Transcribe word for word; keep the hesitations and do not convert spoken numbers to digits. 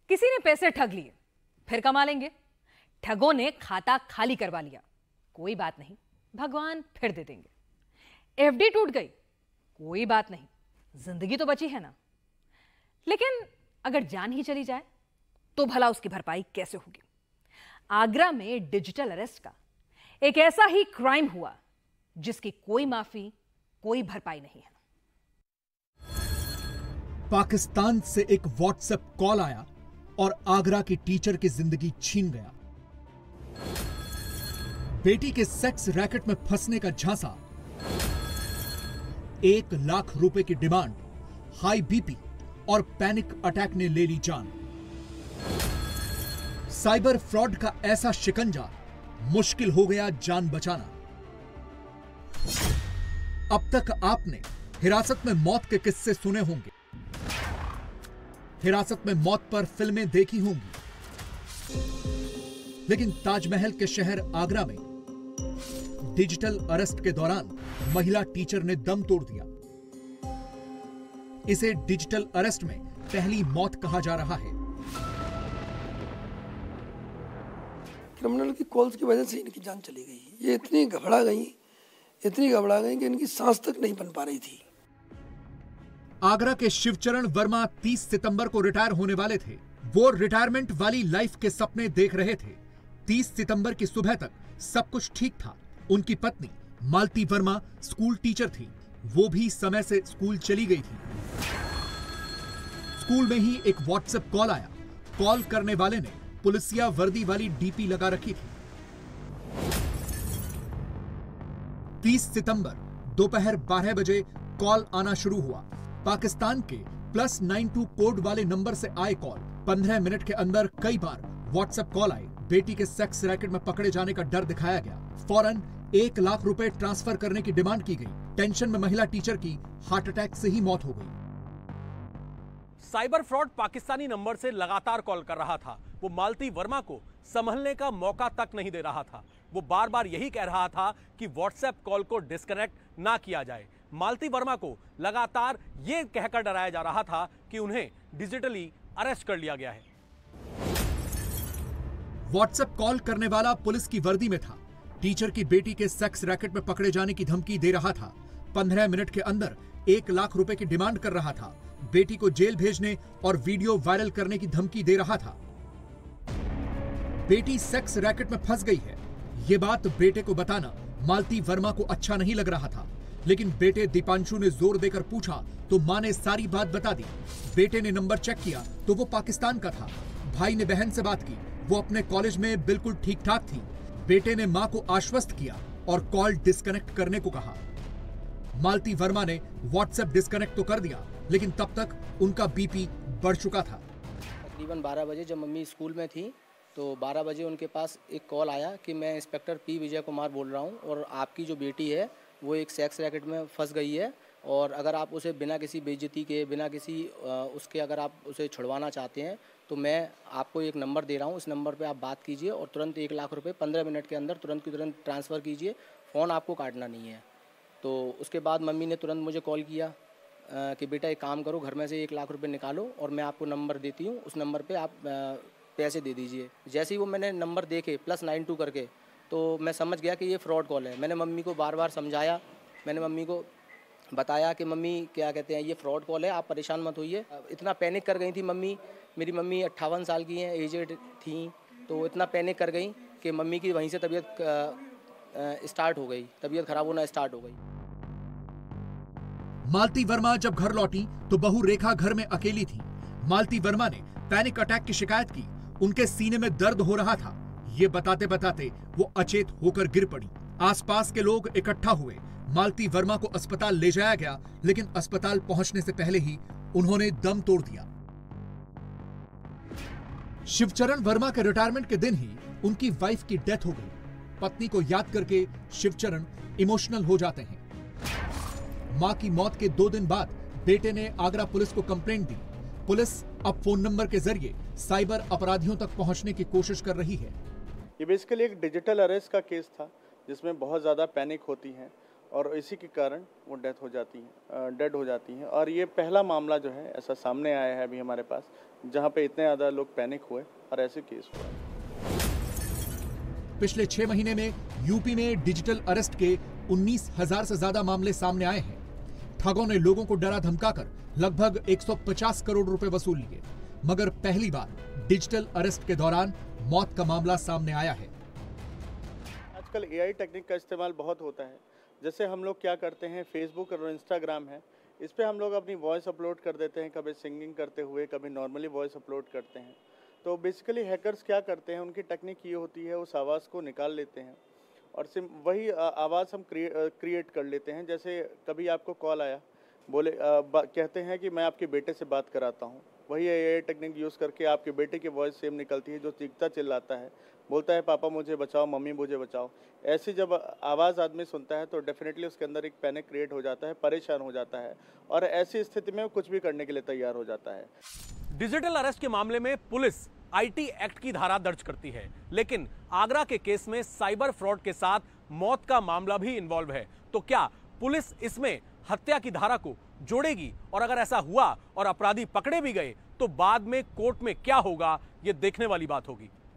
किसी ने पैसे ठग लिए, फिर कमा लेंगे। ठगों ने खाता खाली करवा लिया, कोई बात नहीं, भगवान फिर दे देंगे। एफडी टूट गई, कोई बात नहीं, जिंदगी तो बची है ना। लेकिन अगर जान ही चली जाए तो भला उसकी भरपाई कैसे होगी? आगरा में डिजिटल अरेस्ट का एक ऐसा ही क्राइम हुआ जिसकी कोई माफी, कोई भरपाई नहीं है। पाकिस्तान से एक व्हाट्सएप कॉल आया और आगरा की टीचर की जिंदगी छीन गया। बेटी के सेक्स रैकेट में फंसने का झांसा, एक लाख रुपए की डिमांड, हाई बीपी और पैनिक अटैक ने ले ली जान। साइबर फ्रॉड का ऐसा शिकंजा, मुश्किल हो गया जान बचाना। अब तक आपने हिरासत में मौत के किस्से सुने होंगे, हिरासत में मौत पर फिल्में देखी होंगी, लेकिन ताजमहल के शहर आगरा में डिजिटल अरेस्ट के दौरान महिला टीचर ने दम तोड़ दिया। इसे डिजिटल अरेस्ट में पहली मौत कहा जा रहा है। क्रिमिनल की कॉल्स की वजह से इनकी जान चली गई। ये इतनी घबरा गई, इतनी घबरा गई कि इनकी सांस तक नहीं बन पा रही थी। आगरा के शिवचरण वर्मा तीस सितंबर को रिटायर होने वाले थे। वो रिटायरमेंट वाली लाइफ के सपने देख रहे थे। तीस सितंबर की सुबह तक सब कुछ ठीक था। उनकी पत्नी मालती वर्मा स्कूल टीचर थी, वो भी समय से स्कूल चली गई थी। स्कूल में ही एक व्हाट्सएप कॉल आया। कॉल करने वाले ने पुलिसिया वर्दी वाली डीपी लगा रखी थी। तीस सितंबर दोपहर बारह बजे कॉल आना शुरू हुआ। पाकिस्तान के प्लस नाइन टू कोड वाले नंबर से आए कॉल। पंद्रह मिनट के अंदर कई बार व्हाट्सएप कॉल आए। बेटी के सेक्स रैकेट में पकड़े जाने का डर दिखाया गया। फौरन एक लाख रुपए ट्रांसफर करने की डिमांड की गई। टेंशन में महिला टीचर की हार्ट अटैक से ही मौत हो गई। साइबर फ्रॉड पाकिस्तानी नंबर से लगातार कॉल कर रहा था। वो मालती वर्मा को संभलने का मौका तक नहीं दे रहा था। वो बार बार यही कह रहा था कि व्हाट्सएप कॉल को डिस्कनेक्ट ना किया जाए। मालती वर्मा को लगातार यह कहकर डराया जा रहा था कि उन्हें डिजिटली अरेस्ट कर लिया गया है। व्हाट्सएप कॉल करने वाला पुलिस की वर्दी में था। टीचर की बेटी के सेक्स रैकेट में पकड़े जाने की धमकी दे रहा था। पंद्रह मिनट के अंदर एक लाख रुपए की डिमांड कर रहा था। बेटी को जेल भेजने और वीडियो वायरल करने की धमकी दे रहा था। बेटी सेक्स रैकेट में फंस गई है, ये बात बेटे को बताना मालती वर्मा को अच्छा नहीं लग रहा था। लेकिन बेटे दीपांशु ने जोर देकर पूछा तो मां ने सारी बात बता दी। बेटे ने नंबर चेक किया तो वो पाकिस्तान का था। भाई ने बहन से बात की, वो अपने कॉलेज में बिल्कुल ठीक ठाक थी। बेटे ने मां को आश्वस्त किया और कॉल डिस्कनेक्ट करने को कहा। मालती वर्मा ने व्हाट्सएप डिस्कनेक्ट तो कर दिया, लेकिन तब तक उनका बीपी बढ़ चुका था। तकरीबन बारह बजे जब मम्मी स्कूल में थी तो बारह बजे उनके पास एक कॉल आया कि मैं इंस्पेक्टर पी विजय कुमार बोल रहा हूं और आपकी जो बेटी है वो एक सेक्स रैकेट में फंस गई है और अगर आप उसे बिना किसी बेइज्जती के, बिना किसी उसके अगर आप उसे छुड़वाना चाहते हैं तो मैं आपको एक नंबर दे रहा हूं, इस नंबर पे आप बात कीजिए और तुरंत एक लाख रुपए पंद्रह मिनट के अंदर तुरंत की तुरंत ट्रांसफ़र कीजिए, फ़ोन आपको काटना नहीं है। तो उसके बाद मम्मी ने तुरंत मुझे कॉल किया कि बेटा एक काम करो, घर में से एक लाख रुपये निकालो और मैं आपको नंबर देती हूँ, उस नंबर पर आप पैसे दे दीजिए। जैसे ही वो मैंने नंबर देखे प्लस नाइन टू करके तो मैं समझ गया कि ये फ्रॉड कॉल है। मैंने मम्मी को बार बार समझाया, मैंने मम्मी को बताया कि मम्मी क्या कहते हैं ये फ्रॉड कॉल है, आप परेशान मत होइए। इतना पैनिक कर गई थी मम्मी, मेरी मम्मी अट्ठावन साल की हैं, एजेड थी, तो इतना पैनिक कर गई कि मम्मी की वहीं से तबीयत स्टार्ट हो गई, तबीयत खराब होना स्टार्ट हो गई। मालती वर्मा जब घर लौटी तो बहू रेखा घर में अकेली थी। मालती वर्मा ने पैनिक अटैक की शिकायत की। उनके सीने में दर्द हो रहा था। ये बताते बताते वो अचेत होकर गिर पड़ी। आसपास के लोग इकट्ठा हुए। मालती वर्मा को अस्पताल ले जाया गया, लेकिन अस्पताल पहुंचने से पहले ही उन्होंने दम तोड़ दिया। शिवचरण वर्मा के रिटायरमेंट के दिन ही उनकी वाइफ की डेथ हो गई। पत्नी को याद करके शिवचरण इमोशनल हो जाते हैं। मां की मौत के दो दिन बाद बेटे ने आगरा पुलिस को कंप्लेंट दी। पुलिस अब फोन नंबर के जरिए साइबर अपराधियों तक पहुंचने की कोशिश कर रही है। ये बेसिकली एक डिजिटल अरेस्ट का केस था जिसमें बहुत ज़्यादा पैनिक होती हैं और इसी के कारण वो डेथ हो जाती है, डेड हो जाती हैं। और ये पहला मामला जो है ऐसा सामने आया है अभी हमारे पास, जहाँ पे इतने ज़्यादा लोग पैनिक हुए और ऐसे केस हुआ। पिछले छह महीने में यूपी में डिजिटल अरेस्ट के उन्नीस हजार से ज्यादा मामले सामने आए हैं। ठगों ने लोगों को डरा धमकाकर लगभग एक सौ पचास करोड़ रुपए वसूल लिए, मगर पहली बार डिजिटल अरेस्ट के दौरान मौत का मामला सामने आया है। आजकल एआई टेक्निक का इस्तेमाल बहुत होता है। जैसे हम लोग क्या करते हैं, फेसबुक और इंस्टाग्राम है, इस पे हम लोग अपनी वॉइस अपलोड कर देते हैं, कभी सिंगिंग करते हुए, कभी नॉर्मली वॉइस अपलोड करते हैं। तो बेसिकली हैकर्स क्या करते हैं, उनकी टेक्निक ये होती है, उस आवाज़ को निकाल लेते हैं और सिम वही आवाज़ हम क्रिएट कर लेते हैं। जैसे कभी आपको कॉल आया, बोले आ, कहते हैं कि मैं आपके बेटे से बात कराता हूँ, वही एआई टेक्निक यूज़ करके आपके बेटे की वॉइस सेम निकलती है, जो चीखता चिल्लाता है, बोलता है पापा मुझे बचाओ, मम्मी मुझे बचाओ। ऐसी जब आवाज़ आदमी सुनता है तो डेफिनेटली उसके अंदर एक पैनिक क्रिएट हो जाता है, परेशान हो जाता है और ऐसी स्थिति में वो कुछ भी करने के लिए तैयार हो जाता है। डिजिटल अरेस्ट के मामले में पुलिस आईटी एक्ट की धारा दर्ज करती है, लेकिन आगरा के केस में साइबर फ्रॉड के साथ मौत का मामला भी इन्वॉल्व है। तो क्या पुलिस इसमें हत्या की धारा को जोड़ेगी? और अगर ऐसा हुआ और अपराधी पकड़े भी गए तो बाद में कोर्ट में क्या होगा, यह देखने वाली बात होगी।